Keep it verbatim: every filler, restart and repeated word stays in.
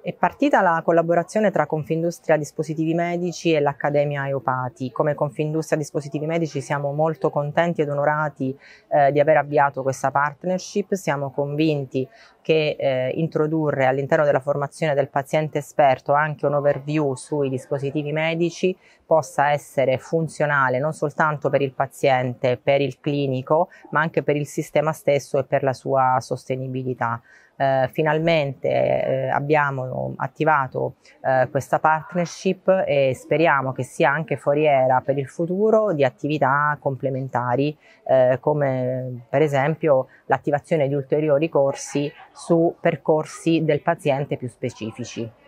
È partita la collaborazione tra Confindustria Dispositivi Medici e l'Accademia Eopati. Come Confindustria Dispositivi Medici siamo molto contenti ed onorati eh, di aver avviato questa partnership. Siamo convinti che eh, introdurre all'interno della formazione del paziente esperto anche un overview sui dispositivi medici possa essere funzionale non soltanto per il paziente, per il clinico, ma anche per il sistema stesso e per la sua sostenibilità. Eh, finalmente eh, abbiamo attivato eh, questa partnership e speriamo che sia anche foriera per il futuro di attività complementari eh, come per esempio l'attivazione di ulteriori corsi su percorsi del paziente più specifici.